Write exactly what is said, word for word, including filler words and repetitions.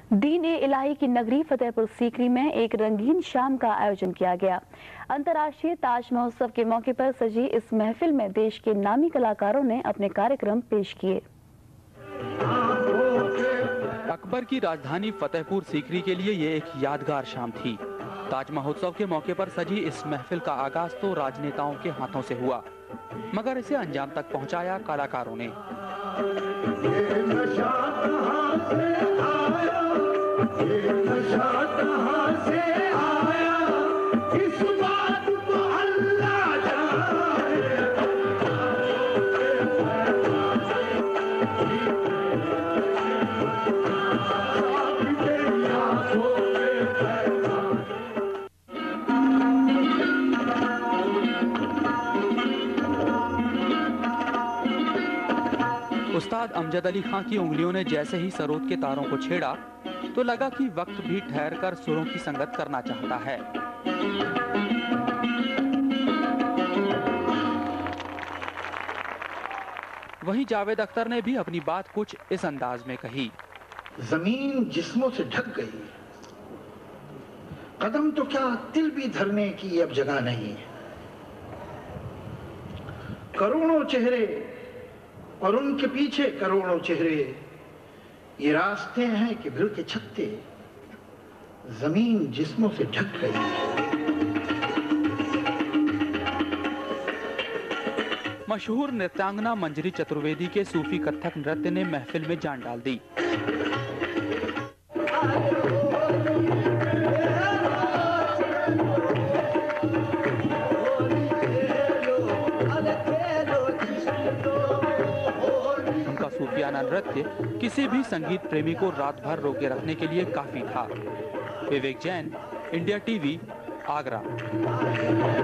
दीन-ए-इलाही की नगरी फतेहपुर सीकरी में एक रंगीन शाम का आयोजन किया गया। अंतर्राष्ट्रीय ताज महोत्सव के मौके पर सजी इस महफिल में देश के नामी कलाकारों ने अपने कार्यक्रम पेश किए। अकबर की राजधानी फतेहपुर सीकरी के लिए ये एक यादगार शाम थी। ताज महोत्सव के मौके पर सजी इस महफिल का आगाज तो राजनेताओं के हाथों से हुआ, मगर इसे अंजाम तक पहुंचाया कलाकारों ने। उस्ताद अमजद अली खां की उंगलियों ने जैसे ही सरोद के तारों को छेड़ा तो लगा कि वक्त भी ठहरकर सुरों की संगत करना चाहता है। वहीं जावेद अख्तर ने भी अपनी बात कुछ इस अंदाज में कही। जमीन जिस्मों से ढक गई, कदम तो क्या तिल भी धरने की अब जगह नहीं है। करोड़ों चेहरे और उनके पीछे करोड़ों चेहरे, ये रास्ते हैं कि भीड़ के छत्ते, जमीन जिस्मों से ढक गई। मशहूर नृत्यांगना मंजरी चतुर्वेदी के सूफी कथक नृत्य ने महफिल में जान डाल दी। सूफियाना नृत्य किसी भी संगीत प्रेमी को रात भर रोके रखने के लिए काफी था। Vivek Jain, India TV, Agra.